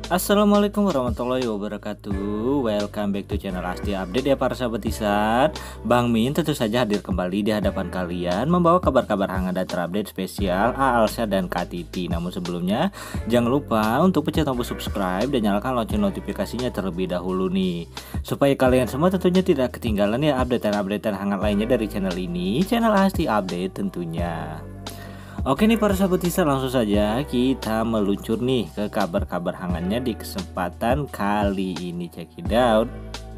Assalamualaikum warahmatullahi wabarakatuh. Welcome back to channel Asti Update ya para sahabat Isat. Bang Min tentu saja hadir kembali di hadapan kalian membawa kabar-kabar hangat dan terupdate spesial Aalsa dan Kak Titi. Namun sebelumnya jangan lupa untuk pencet tombol subscribe dan nyalakan lonceng notifikasinya terlebih dahulu nih, supaya kalian semua tentunya tidak ketinggalan ya update hangat lainnya dari channel ini, channel Asti Update tentunya. Oke nih para sahabat Isat, langsung saja kita meluncur nih ke kabar-kabar hangatnya di kesempatan kali ini. Check it out.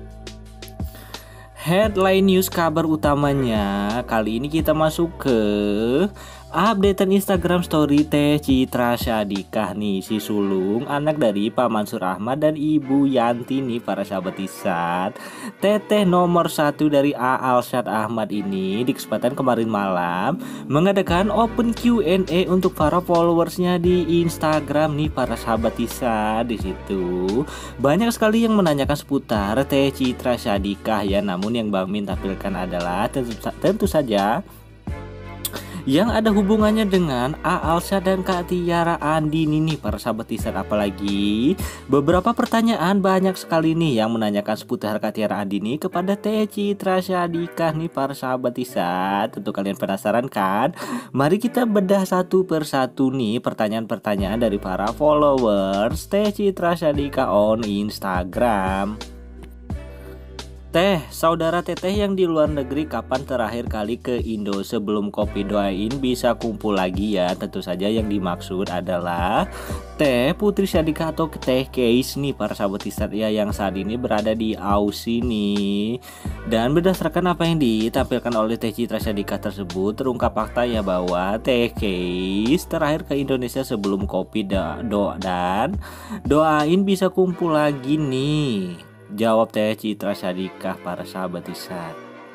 Headline news kabar utamanya kali ini kita masuk ke updatean Instagram story Teh Citra Syadikah nih, si sulung anak dari Pak Mansur Ahmad dan Ibu Yanti nih para sahabat Isat. Teteh nomor 1 dari Aalsa Ahmad ini di kesempatan kemarin malam mengadakan open Q&A untuk para followersnya di Instagram nih para sahabat Isat. Di situ banyak sekali yang menanyakan seputar Teh Citra Syadikah ya, namun yang Bang Min tampilkan adalah tentu saja yang ada hubungannya dengan Aalsa dan Kak Tiara Andini nih para sahabat Isat. Apalagi beberapa pertanyaan banyak sekali nih yang menanyakan seputar Kak Tiara Andini kepada Teh Citra Syadikah nih para sahabat Isat. Tentu kalian penasaran kan? Mari kita bedah satu persatu nih pertanyaan-pertanyaan dari para followers Teh Citra Syadikah on Instagram. Teh, saudara teteh yang di luar negeri kapan terakhir kali ke Indo? Sebelum kopi doain bisa kumpul lagi ya. Tentu saja yang dimaksud adalah Teh Putri Syadikah atau Teh Keis nih para sahabat Isat ya, yang saat ini berada di Aussie nih. Dan berdasarkan apa yang ditampilkan oleh Teh Citra Syadikah tersebut, terungkap fakta ya bahwa Teh Keis terakhir ke Indonesia sebelum kopi dan doain bisa kumpul lagi nih. Jawab Teh Citra Syadikah para sahabat Isat.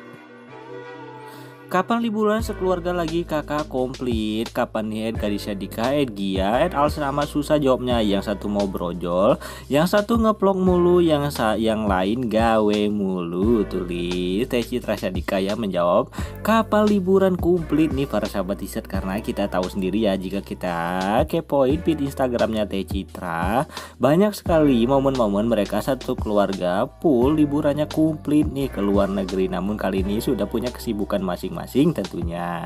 Kapan liburan sekeluarga lagi kakak komplit? Kapan nih Gadis Syadikah, Gia, Alsa Ahmad? Susah jawabnya. Yang satu mau brojol, yang satu ngeplok mulu, yang lain gawe mulu. Tulis Teh Citra Syadikah ya menjawab kapan liburan komplit nih para sahabat Isat. Karena kita tahu sendiri ya, jika kita kepoin feed Instagramnya Teh Citra, banyak sekali momen-momen mereka satu keluarga full liburannya komplit nih ke luar negeri. Namun kali ini sudah punya kesibukan masing-masing tentunya.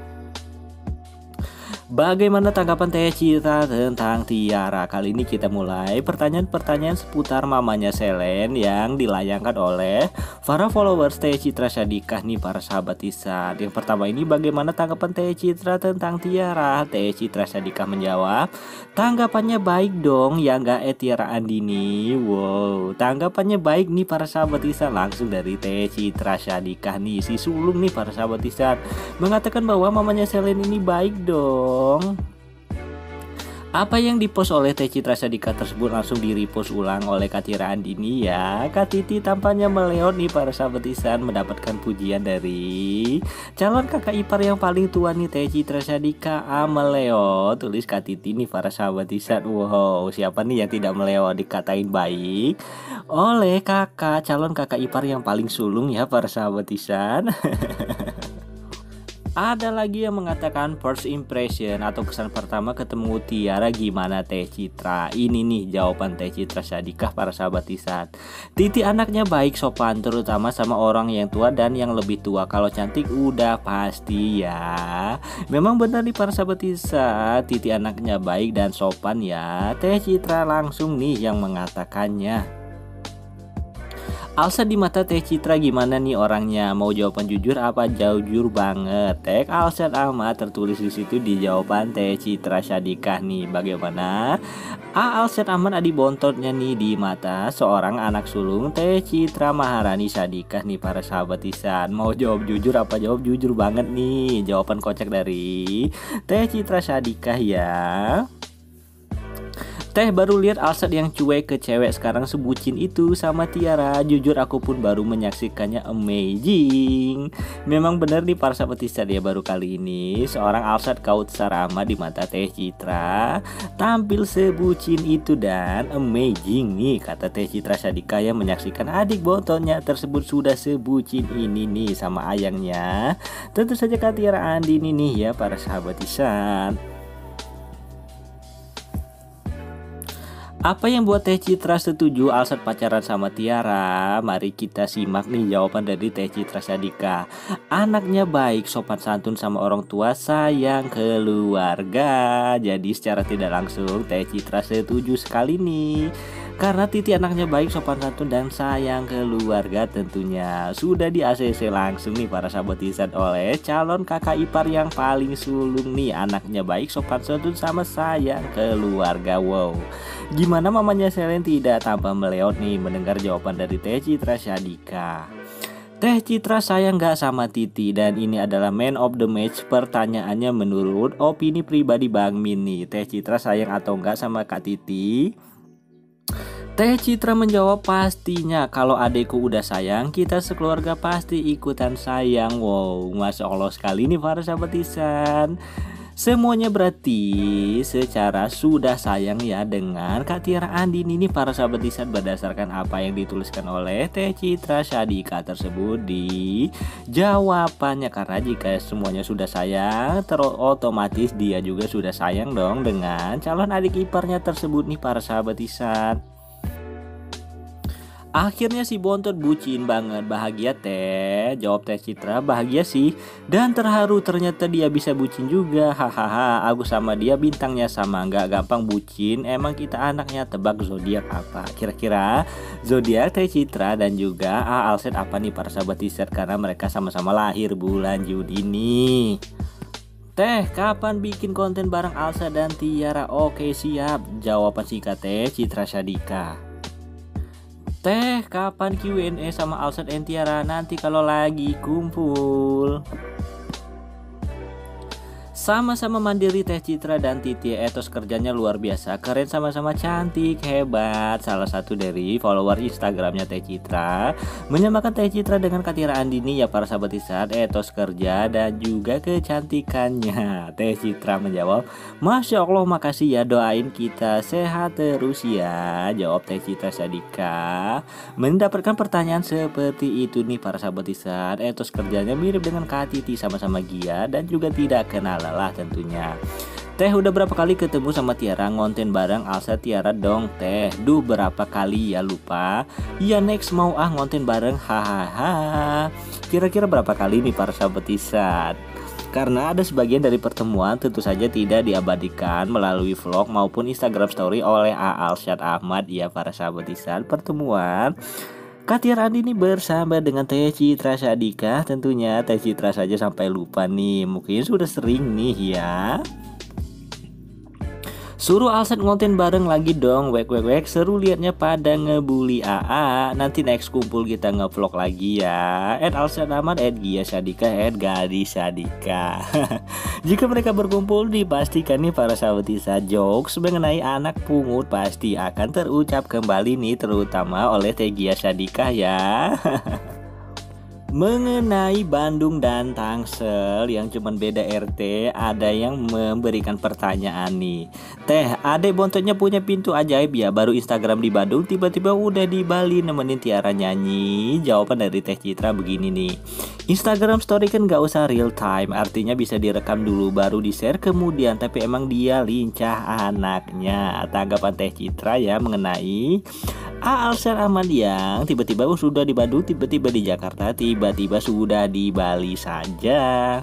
Bagaimana tanggapan Teh Citra tentang Tiara? Kali ini kita mulai pertanyaan-pertanyaan seputar mamanya Selen yang dilayangkan oleh para followers Teh Citra Syadikah nih para sahabat Isat. Yang pertama ini, bagaimana tanggapan Teh Citra tentang Tiara? Teh Citra Syadikah menjawab, tanggapannya baik dong ya enggak Tiara Andini. Wow, tanggapannya baik nih para sahabat Isat, langsung dari Teh Citra Syadikah nih, si sulung nih para sahabat Isat, mengatakan bahwa mamanya Selen ini baik dong. Apa yang dipost oleh Teh Citra Syadikah tersebut langsung di-repost ulang oleh Kak Tiara Andini ya. Kak Titi tampaknya meleot nih para sahabat Isat, mendapatkan pujian dari calon kakak ipar yang paling tua nih Teh Citra Syadikah. Meleot, tulis Kak Titi nih para sahabat Isat. Wow, siapa nih yang tidak meleot dikatain baik oleh calon kakak ipar yang paling sulung ya para sahabat Isat. Ada lagi yang mengatakan first impression atau kesan pertama ketemu Tiara gimana Teh Citra? Ini nih jawaban Teh Citra Syadikah para sahabat Isat. Titi anaknya baik, sopan, terutama sama orang yang tua dan yang lebih tua. Kalau cantik udah pasti ya. Memang benar nih para sahabat Isat, Titi anaknya baik dan sopan ya. Teh Citra langsung nih yang mengatakannya. Alsa di mata Teh Citra gimana nih orangnya? Mau jawaban jujur apa jujur banget? Tag Aalsa Ahmad tertulis di situ di jawaban Teh Citra Syadikah nih. Bagaimana Aalsa Ahmad adi bontotnya nih di mata seorang anak sulung Teh Citra Maharani Syadikah nih para sahabat Isat. Mau jawab jujur apa jawab jujur banget nih? Jawaban kocak dari Teh Citra Syadikah ya. Teh baru lihat Aalsa yang cuek ke cewek sekarang sebucin itu sama Tiara. Jujur aku pun baru menyaksikannya, amazing. Memang benar nih para sahabat Isat ya, baru kali ini seorang Aalsa Kautsar Ahmad di mata Teh Citra tampil sebucin itu dan amazing nih kata Teh Citra Syadikah yang menyaksikan adik bontonnya tersebut sudah sebucin ini nih sama ayangnya. Tentu saja Kak Tiara Andini nih ya para sahabat Isat. Apa yang buat Teh Citra setuju Alsat pacaran sama Tiara? Mari kita simak nih jawaban dari Teh Citra Sadika. Anaknya baik, sopan santun sama orang tua, sayang keluarga. Jadi secara tidak langsung Teh Citra setuju sekali nih. Karena Titi anaknya baik, sopan santun dan sayang keluarga tentunya. Sudah di ACC langsung nih para sahabat Ihsan oleh calon kakak ipar yang paling sulung nih. Anaknya baik, sopan santun sama sayang keluarga. Wow. Gimana mamanya Selen tidak tambah meleot nih mendengar jawaban dari Teh Citra Sadika. Teh Citra sayang gak sama Titi, dan ini adalah man of the match. Pertanyaannya menurut opini pribadi Bang Min nih, Teh Citra sayang atau enggak sama Kak Titi? Teh Citra menjawab pastinya, kalau adekku udah sayang kita sekeluarga pasti ikutan sayang. Wow, Masya Allah sekali nih para sahabat Ihsan. Semuanya berarti secara sudah sayang ya dengan Kak Tiara Andini ini para sahabat Ihsan, berdasarkan apa yang dituliskan oleh Teh Citra Sadika tersebut di jawabannya. Karena jika semuanya sudah sayang, otomatis dia juga sudah sayang dong dengan calon adik iparnya tersebut nih para sahabat Ihsan. Akhirnya si Bontot bucin banget. Bahagia Teh? Jawab Teh Citra, bahagia sih dan terharu, ternyata dia bisa bucin juga. Hahaha, aku sama dia bintangnya sama, nggak gampang bucin. Emang kita anaknya. Tebak zodiak apa? Kira-kira zodiak Teh Citra dan juga Alset apa nih para sahabat Ihsan, karena mereka sama-sama lahir bulan Juni nih. Teh, kapan bikin konten bareng Alsa dan Tiara? Oke siap. Jawaban singkat Teh Citra Sadika. Teh, kapan Q&A sama Alsat and Tiara? Nanti kalau lagi kumpul. Sama-sama mandiri Teh Citra dan Titi, etos kerjanya luar biasa, keren, sama-sama cantik, hebat. Salah satu dari follower Instagramnya Teh Citra menyamakan Teh Citra dengan Kak Tiara Andini ya para sahabat Ihsan, etos kerja dan juga kecantikannya. Teh Citra menjawab, Masya Allah, makasih ya, doain kita sehat terus ya. Jawab Teh Citra Sadika. Mendapatkan pertanyaan seperti itu nih para sahabat Ihsan, etos kerjanya mirip dengan Kak Titi, sama-sama giat dan juga tidak kenal lah tentunya. Teh, udah berapa kali ketemu sama Tiara? Ngonten bareng Alsa Tiara dong Teh. Duh, berapa kali ya, lupa. Iya, next mau ngonten bareng, hahaha. Kira-kira berapa kali nih para sahabat Ihsan? Karena ada sebagian dari pertemuan tentu saja tidak diabadikan melalui vlog maupun Instagram story oleh Alsyad Ahmad ya para sahabat Ihsan. Pertemuan Kak Tiara Andini bersama dengan Teh Citra Sadika, tentunya Teh Citra saja sampai lupa nih, mungkin sudah sering nih ya. Suruh Alsat ngonten bareng lagi dong, wek seru liatnya pada ngebully AA. Nanti next kumpul kita ngevlog lagi ya. Alsat Ahmad, Gia Sadika, Gadis Sadika. Jika mereka berkumpul, dipastikan nih para sahabat Ihsan, jokes mengenai anak pungut pasti akan terucap kembali nih, terutama oleh Teh Gia Sadika ya. Mengenai Bandung dan Tangsel yang cuman beda RT, ada yang memberikan pertanyaan nih. Teh, adek Bontotnya punya pintu ajaib ya, baru Instagram di Bandung tiba-tiba udah di Bali nemenin Tiara nyanyi. Jawaban dari Teh Citra begini nih, Instagram story kan gak usah real time, artinya bisa direkam dulu baru di share kemudian, tapi emang dia lincah anaknya. Tanggapan Teh Citra ya mengenai Alsyad Ahmad yang tiba-tiba sudah di Bandung, tiba-tiba di Jakarta, tiba-tiba sudah di Bali saja.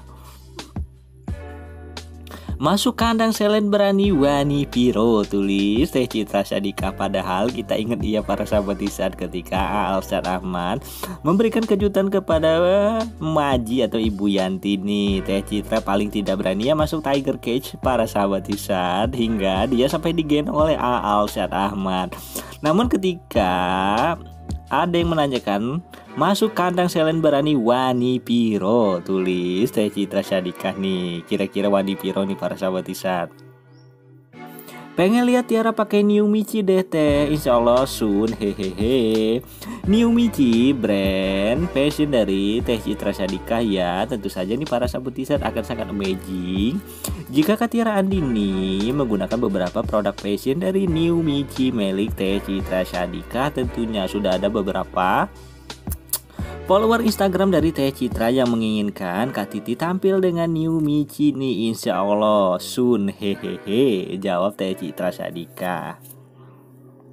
Masuk kandang Selen berani wani piro, tulis Teh Citra Sadika. Padahal kita ingat ya para sahabat Ihsan, ketika Alsyad Ahmad memberikan kejutan kepada Maji atau Ibu Yanti nih, Teh Citra paling tidak berani ya masuk Tiger Cage para sahabat Ihsan, hingga dia sampai digendong oleh Alsyad Ahmad. Namun ketika ada yang menanyakan masuk kandang Selen berani wani piro, tulis Teh Citra Sadika nih, kira-kira wani piro nih para sahabat Ihsan. Pengen lihat Tiara pakai New Michi deh Teh, insya Allah soon, hehehe. New Michi brand fashion dari Teh Citra Sadika ya. Tentu saja nih para sahabat Ihsan akan sangat amazing jika Kak Tiara Andini menggunakan beberapa produk fashion dari New Michi milik Teh Citra Sadika. Tentunya sudah ada beberapa follower Instagram dari Teh Citra yang menginginkan Kak Titi tampil dengan New Michi nih, insya Allah soon, hehehe. Jawab Teh Citra Sadika.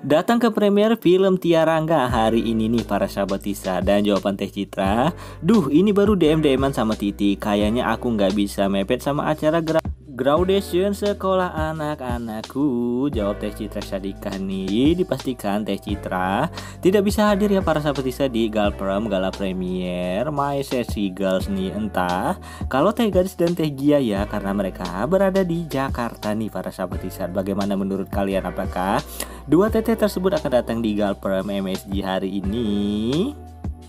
Datang ke premier film Tiara nggak hari ini nih para sahabat Tisa? Dan jawaban Teh Citra, duh ini baru DM-DM-an sama Titi. Kayaknya aku nggak bisa mepet sama acara graduation sekolah anak-anakku. Jawab Teh Citra Syadika nih. Dipastikan Teh Citra tidak bisa hadir ya para sahabat Tisa di Galpram Gala Premier My Sesi Girls nih. Entah kalau Teh Gadis dan Teh Gia ya, karena mereka berada di Jakarta nih para sahabat Tisa. Bagaimana menurut kalian, apakah dua teteh tersebut akan datang di Galpram MSG hari ini?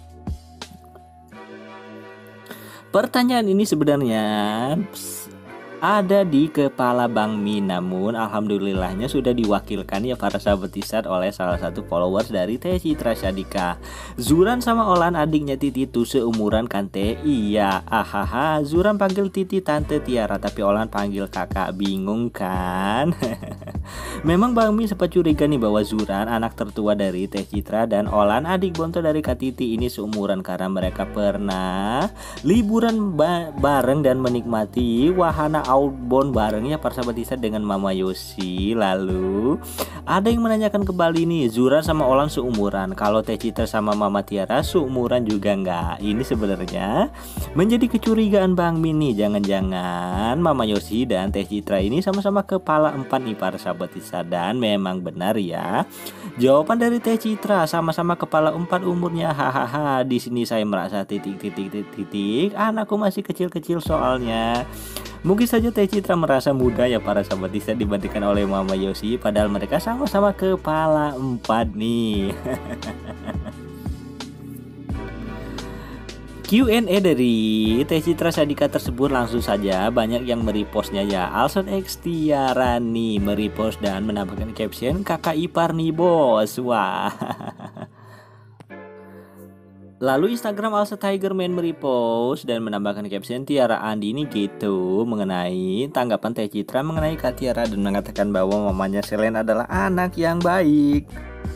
Pertanyaan ini sebenarnya ada di kepala Bang Min, namun alhamdulillahnya sudah diwakilkan ya para sahabat Tisar oleh salah satu followers dari Teh Citra Syadika. Zuran sama Olan adiknya Titi tuh seumuran kan Teh? Iya, ahaha. Zuran panggil Titi Tante Tiara, tapi Olan panggil kakak. Bingung kan? Memang Bang Min sempat curiga nih bahwa Zuran anak tertua dari Teh Citra dan Olan adik bontot dari Kak Titi ini seumuran karena mereka pernah liburan bareng dan menikmati wahana outbound barengnya para sahabat Tisa dengan Mama Yosi. Lalu ada yang menanyakan kembali nih, Zuran sama Olan seumuran, kalau Teh Citra sama Mama Tiara seumuran juga nggak? Ini sebenarnya menjadi kecurigaan Bang Min nih, jangan-jangan Mama Yosi dan Teh Citra ini sama-sama kepala 4 nih para sahabat Tisa. Dan memang benar ya, jawaban dari Teh Citra sama-sama kepala 4 umurnya. Hahaha, di sini saya merasa titik anakku masih kecil-kecil soalnya. Mungkin saja Teh Citra merasa muda ya para sahabat Tisa dibandingkan oleh Mama Yosi, padahal mereka sama-sama kepala 4 nih. Q&A dari Teh Citra Syadika tersebut langsung saja banyak yang merepostnya ya. Alson X Tiara nih merepost dan menambahkan caption kakak ipar nih bos. Wah. Lalu Instagram Alsa Tigerman merepost dan menambahkan caption Tiara Andi ini gitu mengenai tanggapan Teh Citra mengenai Kak Tiara dan mengatakan bahwa mamanya Selen adalah anak yang baik.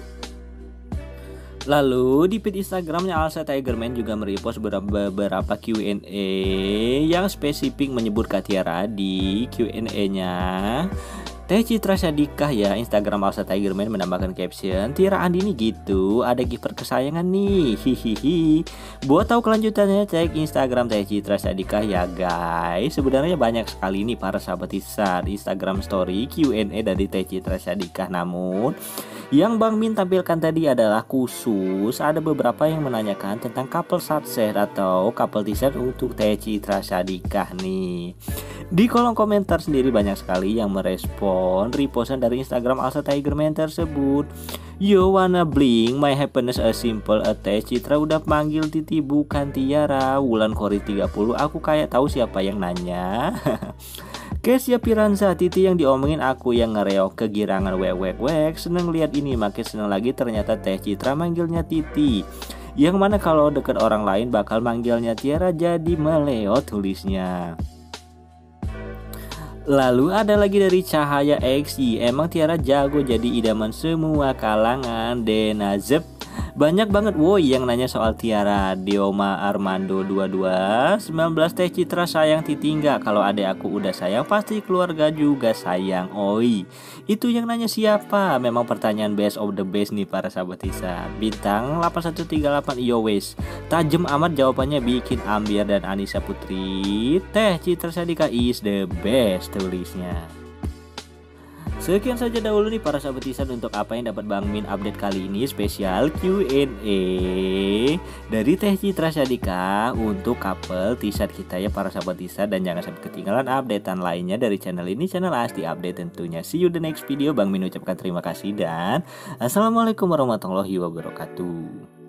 Lalu di feed Instagramnya Alsa Tigerman juga merepost beberapa Q&A yang spesifik menyebut Kak Tiara. Di Q&A-nya Teh Citra Syadika ya, Instagram Alsa Tigerman menambahkan caption Tiara Andi nih gitu, ada giver kesayangan nih, hihihi. Buat tahu kelanjutannya cek Instagram Teh Citra Syadika ya guys. Sebenarnya banyak sekali nih para sahabat Tisar Instagram story Q&A dari Teh Citra Syadika, namun yang Bang Min tampilkan tadi adalah khusus ada beberapa yang menanyakan tentang couple success atau couple Tisar untuk Teh Citra Syadika nih. Di kolom komentar sendiri banyak sekali yang merespon repostan dari Instagram Alsa Tigerman tersebut. You wanna bling my happiness a simple a Teh Citra udah panggil Titi bukan Tiara. Wulan Kori 30 aku kayak tahu siapa yang nanya. Kesia Piranza, Titi yang diomongin aku yang ngereok kegirangan wek. Seneng lihat ini, makin seneng lagi ternyata Teh Citra manggilnya Titi. Yang mana kalau deket orang lain bakal manggilnya Tiara jadi meleo tulisnya. Lalu ada lagi dari Cahaya XY, emang Tiara jago jadi idaman semua kalangan. Denazep banyak banget woi yang nanya soal Tiara. Dioma Armando 22 19 Teh Citra sayang Titi nggak? Kalau adek aku udah sayang pasti keluarga juga sayang. Oi, itu yang nanya siapa? Memang pertanyaan best of the best nih para sahabat Tisa. Bintang 8138 Yowes tajem amat jawabannya, bikin ambiar dan Anissa Putri. Teh Citra Syadika is the best tulisnya. Sekian saja dahulu nih para sahabat Tisar untuk apa yang dapat Bang Min update kali ini, spesial Q&A dari Teh Citra Syadika untuk couple Tisar kita ya para sahabat Tisar. Dan jangan sampai ketinggalan updatean lainnya dari channel ini, channel Asti Update tentunya. See you the next video. Bang Min ucapkan terima kasih dan assalamualaikum warahmatullahi wabarakatuh.